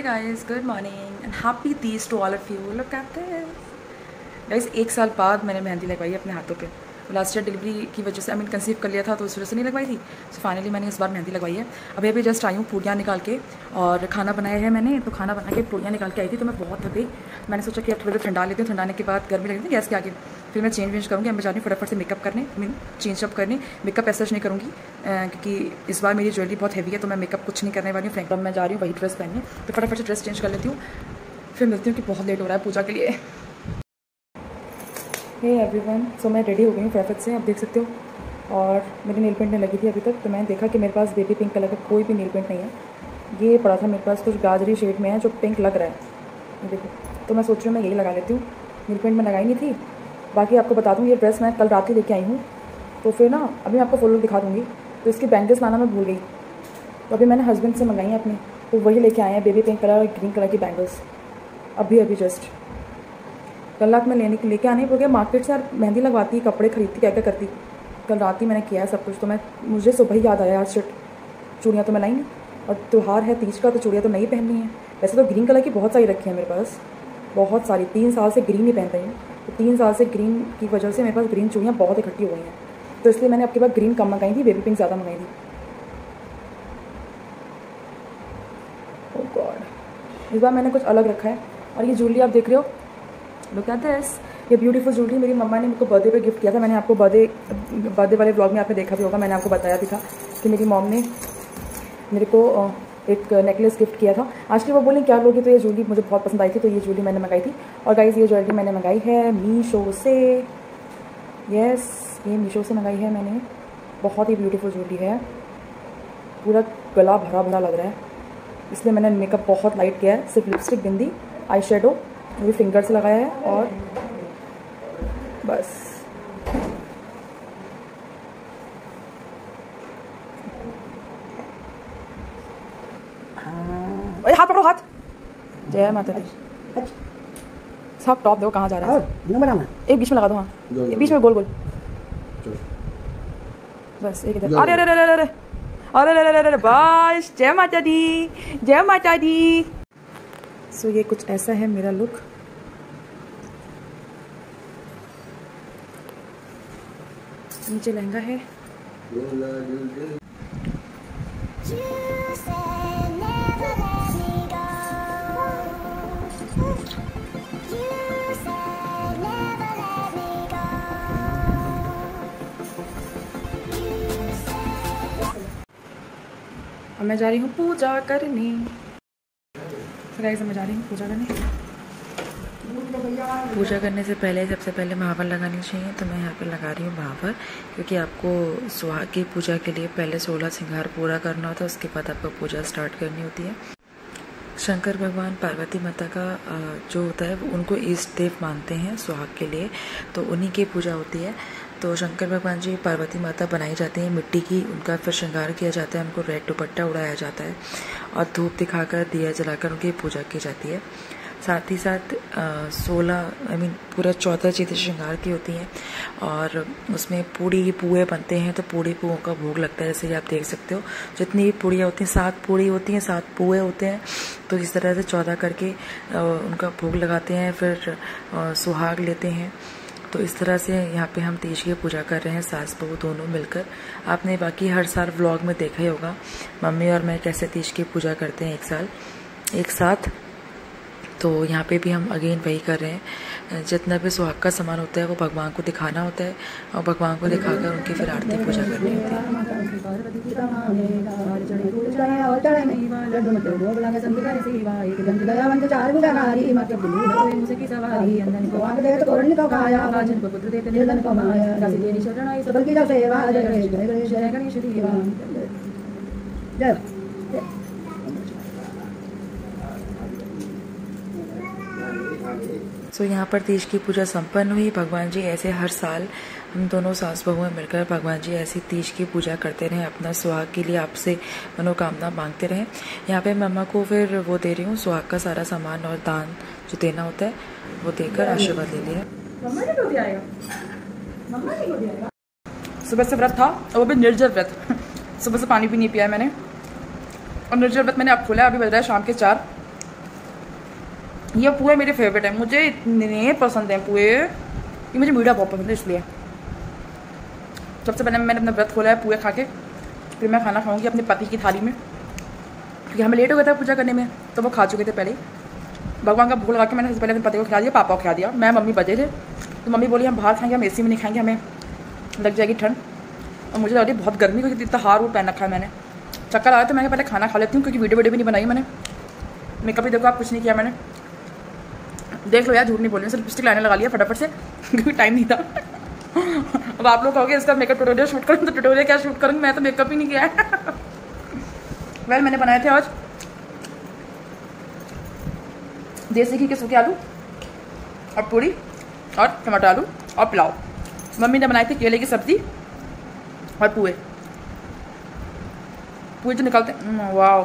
guys, good morning and happy Tees to all of you. Look at this. Guys, 1 साल बाद मैंने मेहंदी लगवाई है अपने हाथों पे। लास्ट ईयर डिलीवरी की वजह से कंसीव कर लिया था तो उस वजह से नहीं लगवाई थी। सो फाइनली मैंने इस बार मेहंदी लगवाई है। अभी अभी जस्ट आई हूँ पूड़ियाँ निकाल के और खाना बनाया है मैंने। तो खाना बना के पूड़ियाँ निकाल के आई थी तो मैं बहुत थक गई। मैंने सोचा कि अब थोड़ी देर ठंडा लेती हूँ, ठंडाने के बाद गर्मी लगती है गैस के आगे, फिर मैं चेंज करूँगी। मैं जा रही हूँ फटाफट से मेकअप करने, चेंज अप करने। मेकअप ऐसा नहीं करूँगी क्योंकि इस बार मेरी ज्वेलरी बहुत हैवी है तो मैं मेकअप कुछ नहीं करने वाली हूँ। फ्रैंक मैं जा रही हूँ वही ड्रेस पहनने, तो फटाफट से ड्रेस चेंज कर लेती हूँ, फिर मिलती हूँ कि बहुत लेट हो रहा है पूजा के लिए। हे एवरीवन, सो मैं रेडी हो गई हूँ फटाफट से, आप देख सकते हो। और मेरी नेल पेंट नहीं लगी थी अभी तक, तो मैंने देखा कि मेरे पास बेबी पिंक कलर का कोई भी नेल पेंट नहीं है। ये पड़ा था मेरे पास, कुछ गाजरी शेड में है जो पिंक लग रहा है, ये देखो। तो मैं सोच रही हूँ मैं यही लगा लेती हूँ। नेल पेंट मैं लगाई नहीं थी। बाकी आपको बता दूँ, ये ड्रेस मैं कल रात ही लेके आई हूँ, तो फिर ना अभी मैं आपको फोटो दिखा दूँगी। तो इसकी बैंगल्स लाना मैं भूल गई, तो अभी मैंने हस्बैंड से मंगाई है अपने, तो वही लेके आए हैं बेबी पिंक कलर और ग्रीन कलर की बैंगल्स। अभी जस्ट कल रात में लेके आने हो गया मार्केट से। यार मेहंदी लगवाती, कपड़े खरीदती, क्या क्या करती, कल रात ही मैंने किया है सब कुछ। तो मुझे सुबह ही याद आया यार शिट, चूड़ियाँ तो मैं लाई नहीं, और त्यौहार है तीज का तो चूड़ियाँ तो नहीं पहननी है। वैसे तो ग्रीन कलर की बहुत सारी रखी है मेरे पास, बहुत सारी। 3 साल से ग्रीन ही पहन रही हूँ, तो 3 साल से ग्रीन की वजह से मेरे पास ग्रीन चूड़ियाँ बहुत इकट्ठी हो गई हैं, तो इसलिए मैंने आपके पास ग्रीन कम मंगाई थी, बेबी पिंक ज़्यादा मंगाई थी। ओह गॉड, इस बार मैंने कुछ अलग रखा है। और ये ज्वेलरी आप देख रहे हो, लुक एट दिस। ये ब्यूटीफुल ज्वेलरी मेरी मम्मा ने मेरे को बर्थडे पे गिफ्ट किया था। मैंने आपको बर्थडे वाले व्लॉग में आपने देखा भी होगा, मैंने आपको बताया भी था कि मेरी मॉम ने मेरे को एक नेकलेस गिफ्ट किया था। आज की वो बोली क्या लोगी, तो ये ज्वेलरी मुझे बहुत पसंद आई थी, तो ये ज्वेलरी मैंने मंगाई थी। और गाइस, ये ज्वेलरी मैंने मंगाई है मीशो से। यस, ये मीशो से मंगाई है मैंने। बहुत ही ब्यूटीफुल ज्वेलरी है, पूरा गला भरा भरा लग रहा है, इसलिए मैंने मेकअप बहुत लाइट किया है। सिर्फ लिपस्टिक, बिंदी, आई शेडो भी फिंगर से लगाया है और बस। हाथ पकड़ो, हाथ। जय माता दी। सब टॉप दो, कहाँ जा रहा है? एक बीच में लगा दो। हाँ, बीच में गोल गोल, बस एक इधर। अरे अरे अरे अरे अरे अरे अरे, बस। जय माता दी, जय माता दी। सो ये कुछ ऐसा है मेरा लुक। नीचे लहंगा है। और मैं जा रही हूँ पूजा करने। गाइस, मैं जा रही हूँ पूजा करने। पूजा करने से पहले सबसे पहले महावर लगानी चाहिए, तो मैं यहाँ पे लगा रही हूँ महावर, क्योंकि आपको सुहाग की पूजा के लिए पहले 16 श्रृंगार पूरा करना होता है, उसके बाद आपको पूजा स्टार्ट करनी होती है। शंकर भगवान पार्वती माता का जो होता है वो उनको इष्ट देव मानते हैं सुहाग के लिए, तो उन्हीं की पूजा होती है। तो शंकर भगवान जी, पार्वती माता बनाई जाती है मिट्टी की, उनका फिर श्रृंगार किया जाता है, उनको रेड दुपट्टा उड़ाया जाता है और धूप दिखाकर, दिया जलाकर उनकी पूजा की जाती है। साथ ही साथ 16 पूरा 14 चीज़ें श्रृंगार की होती हैं और उसमें पूड़ी पुए बनते हैं, तो पूड़ी पुओं का भोग लगता है। जैसे कि आप देख सकते हो, जितनी भी पूड़ियाँ होती हैं, 7 पूड़ी होती हैं, 7 पुए होते हैं, तो इस तरह से 14 करके उनका भोग लगाते हैं, फिर सुहाग लेते हैं। तो इस तरह से यहाँ पे हम तीज की पूजा कर रहे हैं, सास बहू दोनों मिलकर। आपने बाकी हर साल व्लॉग में देखा ही होगा मम्मी और मैं कैसे तीज की पूजा करते हैं एक साथ। तो यहाँ पे भी हम अगेन वही कर रहे हैं। जितना भी सुहाग का सामान होता है वो भगवान को दिखाना होता है और भगवान को दिखाकर उनकी फिर आरती पूजा करनी होती है। सो यहाँ पर तीज की पूजा संपन्न हुई। भगवान जी ऐसे हर साल हम दोनों सास बहुएं मिलकर भगवान जी ऐसी तीज की पूजा करते रहे, अपना सुहाग के लिए आपसे मनोकामना मांगते रहे। यहाँ पे मम्मा को फिर वो दे रही हूँ सुहाग का सारा सामान और दान जो देना होता है वो देकर आशीर्वाद ले लिया। सुबह से व्रत था और वो भी निर्जल व्रत। सुबह से पानी भी नहीं पिया है मैंने, और निर्जल व्रत मैंने अब खोला। अभी बज रहा है शाम के 4। ये पुए मेरे फेवरेट है, मुझे इतने पसंद हैं पुए, ये मुझे मीठा बहुत पसंद है इसलिए। सबसे पहले मैंने अपना व्रत खोला है पुए खा के, फिर मैं खाना खाऊंगी अपने पति की थाली में, क्योंकि हमें लेट हो गया था पूजा करने में, तो वो खा चुके थे पहले। भगवान का भूख लगा के मैंने सबसे पहले अपने पति को खिला दिया, पापा को खिला दिया। मैं मम्मी बचे थे, तो मम्मी बोली हम बाहर खाएंगे, हम एसी में नहीं खाएंगे, हमें लग जाएगी ठंड। और मुझे लग रही बहुत गर्मी, क्योंकि इतना हार वो पहन रखा है मैंने। चक्कर आया तो मैंने पहले खाना खा लेती हूँ, क्योंकि वीडियो भी नहीं बनाई मैंने, मेकअप भी देखो आप कुछ नहीं किया मैंने, देख लो यार झूठ नहीं बोल रही, सिर्फ लिपस्टिक लाने लगा लिया फटाफट से क्योंकि टाइम नहीं था। अब आप लोग कहोगे इसका मेकअप ट्यूटोरियल शूट करूँ, तो ट्यूटोरियल क्या शूट करूँगी, मैं तो मेकअप ही नहीं किया है। वेल मैंने बनाए थे आज देसी घी के सूखे आलू और पूरी और टमाटर आलू और पुलाव। मम्मी ने बनाई थी केले की सब्जी और पुए जो निकलते, वाह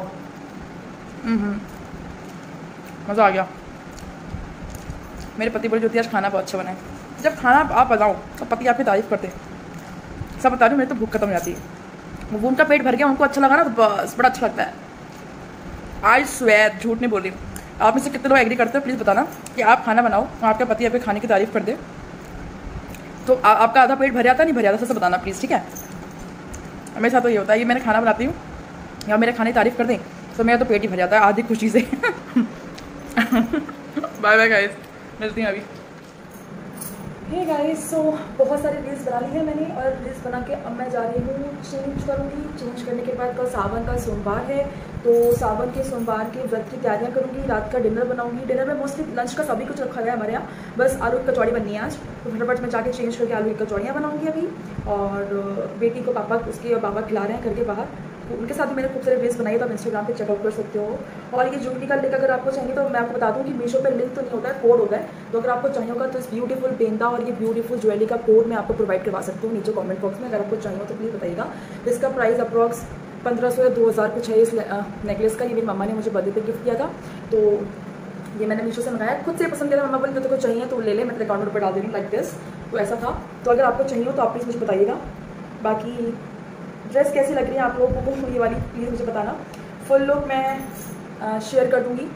मज़ा आ गया। मेरे पति बोले ज्योति आज खाना बहुत अच्छा बना है। जब खाना आप बताओ तो पति आपकी तारीफ करते, सब बता रही हूँ, मेरी तो भूख खत्म हो जाती है। वो उनका पेट भर गया, उनको अच्छा लगा ना, तो बस बड़ा अच्छा लगता है। आई स्वेयर, झूठ नहीं बोल रही। आप में से कितने लोग एग्री करते हो प्लीज़ बताना कि आप खाना बनाओ और आपके पति आपके खाने की तारीफ कर दे, तो आपका आधा पेट भर जाता नहीं भर जाता, सबसे बताना प्लीज़, ठीक है। मेरे साथ तो ये होता है कि मैंने खाना बनाती हूँ या मेरे खाने की तारीफ कर दें तो मेरा तो पेट ही भर जाता है आधी खुशी से। बाय बाय गाइस, मिलती हैं अभी। हे गाइस, सो बहुत सारी रील्स बना ली है मैंने, और रील्स बना के अब मैं जा रही हूँ चेंज करूँगी। चेंज करने के बाद कल सावन का सोमवार है, तो सावन के सोमवार के व्रत की तैयारियाँ करूँगी। रात का डिनर बनाऊँगी। डिनर में मोस्टली लंच का सभी कुछ रखा गया है हमारे यहाँ, बस आलू की कचौड़ी बननी है आज, तो फटाफट मैं जाके चेंज करके आलू की कचौड़ियाँ बनाऊँगी अभी। और बेटी को पापा उसके पापा खिला रहे हैं घर के बाहर, तो उनके साथ भी मैंने खूब सारे रील्स बनाई, तो आप इंस्टाग्राम पे चेकआउट कर सकते हो। और ये ज्वेलरी का लिंक अगर आपको चाहिए तो मैं आपको बता दूं कि मीशो पे लिंक तो नहीं होता है, कोड होता है, तो अगर आपको चाहिए होगा तो इस ब्यूटीफुल पेंदा और ये ब्यूटीफुल ज्वेलरी का कोड मैं आपको प्रोवाइड करवा सकती हूँ नीचे कमेंट बॉक्स में। अगर आपको चाहिए हो तो प्लीज़ बताइएगा। इसका प्राइस अप्रॉक्स 1500 या 2000 कुछ है इस नेकलेस का। ये मेरी मम्मा ने मुझे बर्थडे पे गिफ्ट किया था, तो ये मैंने मीशो से मंगाया, खुद से पसंद किया। मम्मा बोली तो चाहिए तो ले ले, मैं तेरे अकाउंट पर डाल दे रही हूँ लाइक दिस, तो ऐसा था। तो अगर आपको चाहिए हो तो आप प्लीज़ मुझे बताइएगा। बाकी ड्रेस कैसी लग रही है आप लोगों को ये वाली, प्लीज़ मुझे बताना। फुल लुक मैं शेयर कर दूँगी,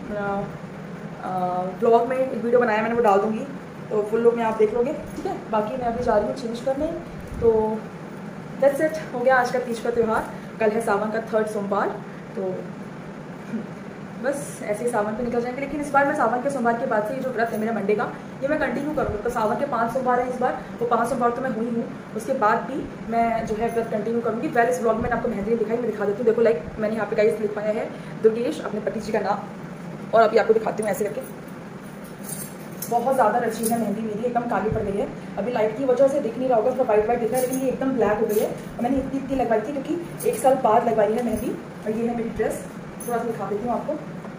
ब्लॉग में एक वीडियो बनाया मैंने वो डाल दूँगी, तो फुल लुक में आप देख लोगे, ठीक है। बाकी मैं अभी जा रही हूँ चेंज करने, तो दैट्स इट, हो गया आज का तीज का त्यौहार। कल है सावन का 3rd सोमवार, तो बस ऐसे ही सावन पे निकल जाएंगे। लेकिन इस बार मैं सावन के सोमवार के बाद से ये जो व्रत है मेरा मंडे का, ये मैं कंटिन्यू करूँगी। तो सावन के 5 सोमवार है इस बार, वो 5 सोमवार तो मैं हुई हूँ, उसके बाद भी मैं जो है व्रत कंटिन्यू करूँगी। पहले इस ब्लॉग में मैंने आपको मेहंदी दिखाई, मैं दिखा देती हूँ। देखो लाइक मैंने यहाँ पे गाइस लिख पाया है दुर्गेश, अपने पति जी का नाम, और अभी आपको दिखाती हूँ ऐसे करके। बहुत ज़्यादा रची है मेहंदी मेरी, एकदम काली पड़ गई है। अभी लाइट की वजह से दिख नहीं रहा होगा, थोड़ा वाइट वाइट दिख रहा है, लेकिन ये एकदम ब्लैक हो गई है। और मैंने इतनी लगवाई थी क्योंकि 1 साल बाद लगवाई है मेहंदी। और ये है मेरी ड्रेस, थोड़ा सा दिखा देती हूँ आपको।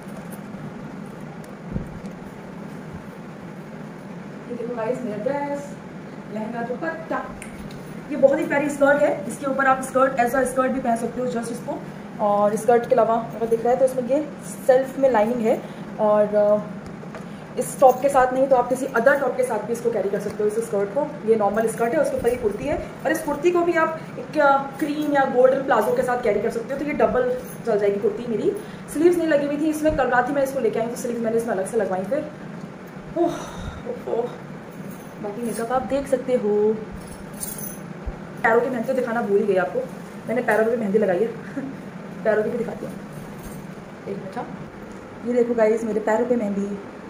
देखो गाइस मेरा ड्रेस, लहंगा, दुपट्टा, ये बहुत ही प्यारी स्कर्ट है। इसके ऊपर आप स्कर्ट एज अ स्कर्ट भी पहन सकते हो जस्ट इसको। और स्कर्ट के अलावा अगर दिख रहा है तो इसमें ये सेल्फ में लाइनिंग है, और इस टॉप के साथ नहीं तो आप किसी अदर टॉप के साथ भी इसको कैरी कर सकते हो इस स्कर्ट को। ये नॉर्मल स्कर्ट है, उसके ऊपर ये कुर्ती है, और इस कुर्ती को भी आप एक क्रीम या गोल्डन प्लाजो के साथ कैरी कर सकते हो, तो ये डबल चल जाएगी कुर्ती मेरी। स्लीव्स नहीं लगी हुई थी इसमें, कल रात ही मैं इसको लेके आई, तो स्लीव्स मैंने इसमें अलग से लगवाई। फिर बाकी मेकअप आप देख सकते हो। पैरों की मेहंदी तो दिखाना भूल ही गई आपको, मैंने पैरों पे मेहंदी लगाई है। पैरों की भी दिखाती हूँ, एक मिनट। ये देखो गाइस मेरे पैरों पे मेहंदी।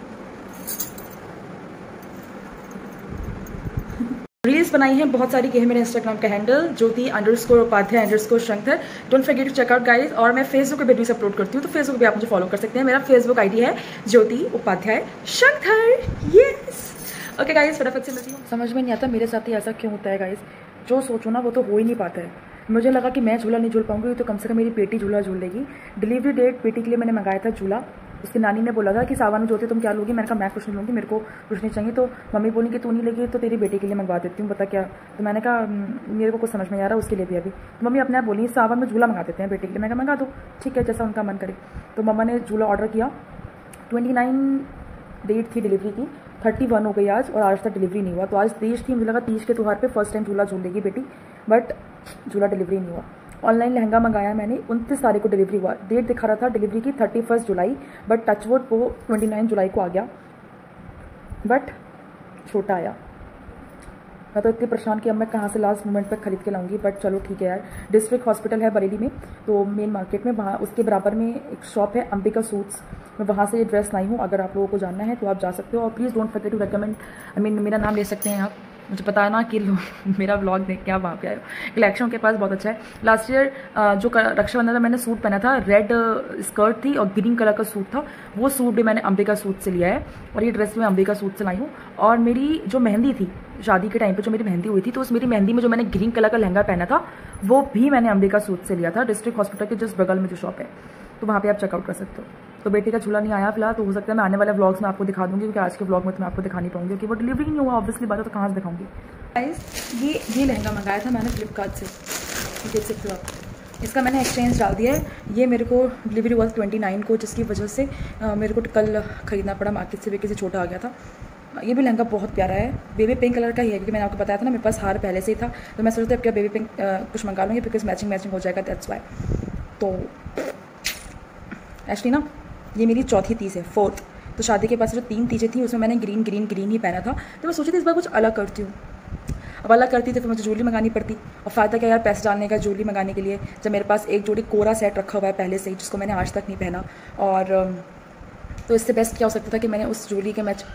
रील्स बनाई हैं बहुत सारी, की है मेरे इंस्टाग्राम का हैंडल ज्योति_उपाध्याय_शंकर। Don't forget to check out guys. और मैं फेसबुक पे वीडियोस अपलोड करती हूँ, तो फेसबुक पे आप मुझे फॉलो कर सकते हैं। मेरा फेसबुक आईडी है ज्योति_उपाध्याय_शंकर। यस ओके गाइस, फटाफट से मिलती हूँ। समझ में नहीं आता मेरे साथ ही ऐसा क्यों होता है गाइस, जो सोचो ना वो तो हो ही नहीं पाता है। मुझे लगा कि मैं झूला नहीं झूल पाऊंगी, तो कम से कम मेरी बेटी झूला झूल लेगी। डिलीवरी डेट बेटी के लिए मैंने मंगाया था झूला। उसकी नानी ने बोला था कि सावन में ज्योति तुम क्या लोगी, मैंने कहा मैं कुछ नहीं लूँगी, मेरे को कुछ नहीं चाहिए। तो मम्मी बोली कि तू नहीं लेगी तो तेरी बेटी के लिए मंगवा देती हूँ, बता क्या। तो मैंने कहा मेरे को कुछ समझ में नहीं आ रहा, उसके लिए भी अभी। तो मम्मी अपने आप बोली सावन में झूला मंगा देते हैं बेटी के लिए। मैं कहा मंगा दो, ठीक है जैसा उनका मन करे। तो मम्मा ने झूला ऑर्डर किया, 29 डेट थी डिलीवरी की, 31 हो गई आज, और आज तक डिलीवरी नहीं हुआ। तो आज तीज थी, मुझे लगा तीज के त्यौहार पे फर्स्ट टाइम झूला झूल लेगी बेटी, बट झूला डिलीवरी नहीं हुआ। ऑनलाइन लहंगा मंगाया मैंने, 29 तारीख को डिलीवरी हुआ। डेट दिखा रहा था डिलीवरी की 31 जुलाई, बट टचवुड वो 29 जुलाई को आ गया, बट छोटा आया। मैं तो इतनी परेशान कि अब मैं कहाँ से लास्ट मोमेंट पर खरीद के लाऊंगी, बट चलो ठीक है यार। डिस्ट्रिक्ट हॉस्पिटल है बरेली में, तो मेन मार्केट में, वहाँ उसके बराबर में एक शॉप है अंबिका सूट्स, मैं वहाँ से ये ड्रेस लाई हूँ। अगर आप लोगों को जानना है तो आप जा सकते हो, और please don't forget to recommend, मेरा नाम ले सकते हैं आप, मुझे पता है ना कि मेरा व्लॉग देख के आप वहाँ पे आए हो। कलेक्शन के पास बहुत अच्छा है। लास्ट ईयर जो रक्षाबंधन में मैंने सूट पहना था, रेड स्कर्ट थी और ग्रीन कलर का सूट था, वो सूट भी मैंने अंबिका सूट से लिया है, और ये ड्रेस भी मैं अंबिका सूट से लाई हूँ। और मेरी जो मेहंदी थी शादी के टाइम पे, जो मेरी मेहंदी हुई थी, तो उस मेरी मेहंदी में जो मैंने ग्रीन कलर का लहंगा पहना था, वो भी मैंने अंबिका सूट से लिया था। डिस्ट्रिक्ट हॉस्पिटल के जस्ट बगल में जो शॉप है, तो वहाँ पे आप चेकआउट कर सकते हो। तो बेटे का झूला नहीं आया फिलहाल, तो हो सकता है मैं आने वाले व्लॉग्स में आपको दिखा दूंगी, क्योंकि आज के व्लॉग में तो मैं आपको दिखा नहीं पाऊंगी, क्योंकि वो डिलीवरी नहीं हुआ, ऑब्वियसली बात है, तो कहाँ से दिखाऊंगी। गाइस ये लहंगा मंगाया था मैंने फ्लिपकार्ट से, देख सकते हो आप। इसका मैंने एक्सचेंज डाल दिया है। ये मेरे को डिलीवरी हुआ 29 को, जिसकी वजह से मेरे को कल ख़रीदना पड़ा मार्केट से, किसी छोटा आ गया था। ये भी लहंगा बहुत प्यारा है, बेबी पिंक कलर का ही है, क्योंकि मैंने आपको बताया था ना मेरे पास हार पहले से ही था, तो मैं सोचती अब क्या बेबी पिंक कुछ मंगा लूँगी, बिकॉज मैचिंग हो जाएगा, दैट्स वाई। तो एक्चुअली ना ये मेरी चौथी तीज है, 4th। तो शादी के पास जो 3 तीजें थी उसमें मैंने ग्रीन ही पहना था, तो मैं सोची थी इस बार कुछ अलग करती हूँ। अब अलग करती तो फिर मुझे ज्वेलरी मंगानी पड़ती, और फ़ायदा क्या यार पैसे डालने का ज्वेलरी मंगाने के लिए, जब मेरे पास एक जोड़ी कोरा सेट रखा हुआ है पहले से ही, जिसको मैंने आज तक नहीं पहना। और तो इससे बेस्ट क्या हो सकता था कि मैंने उस ज्वेलरी के मैच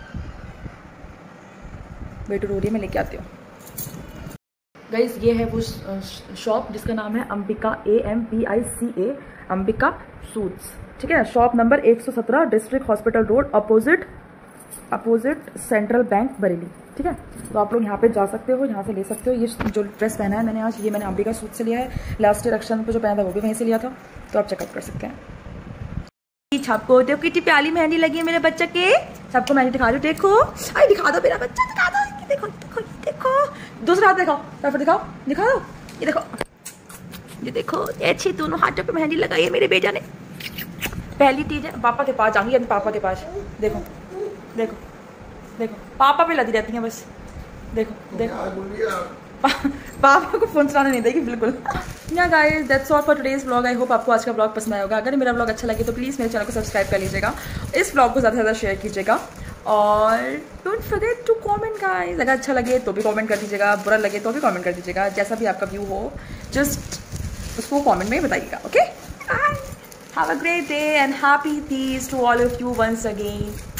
बेटू रो रही है, मैं लेके आती हूँ। गाइस ये है वो शॉप जिसका नाम है अंबिका, AMBICA, अंबिका सूट्स, ठीक है। Shop number 117, district hospital road, opposite Central Bank Bareilly, ठीक है। तो आप लोग यहाँ पे जा सकते हो, यहाँ से ले सकते हो। ये जो ड्रेस पहना है मैंने आज, ये मैंने अंबिका सूट से लिया है। लास्ट ईयर रक्षाबंधन पे जो पहना था वो भी वहीं से लिया था, तो आप चेकआउट कर सकते हैं। छापको देखो कितनी प्याली मेहंदी लगी है मेरे बच्चे के, सबको मेहंदी दिखा दो, देखो, अरे दिखा दो मेरा बच्चा, दिखा दो, देखो देखो देखो, दूसरा हाथ दिखाओ, दिखाओ दिखा दो, ये देखो अच्छी दोनों हाथों पे मेहंदी लगाई है मेरे बेटा ने। पहली चीज है, पापा के पास जाऊंगी, पापा के पास, देखो देखो देखो, पापा पे लगी रहती हैं बस, देखो देखो, पापा को फोन चलाने नहीं देगी बिल्कुल। Yeah guys that's all for today's vlog. I hope आपको आज का व्लॉग पसंद आया होगा। अगर मेरा व्लॉग अच्छा लगे तो प्लीज़ मेरे चैनल को सब्सक्राइब कर लीजिएगा, इस व्लॉग को ज़्यादा से ज़्यादा शेयर कीजिएगा, और don't forget to comment guys. अगर अच्छा लगे तो भी कमेंट कर दीजिएगा, बुरा लगे तो भी कमेंट कर दीजिएगा, जैसा भी आपका व्यू हो जस्ट उसको कमेंट में बताइएगा। Okay, have a great day and happy Teej to all of you once again.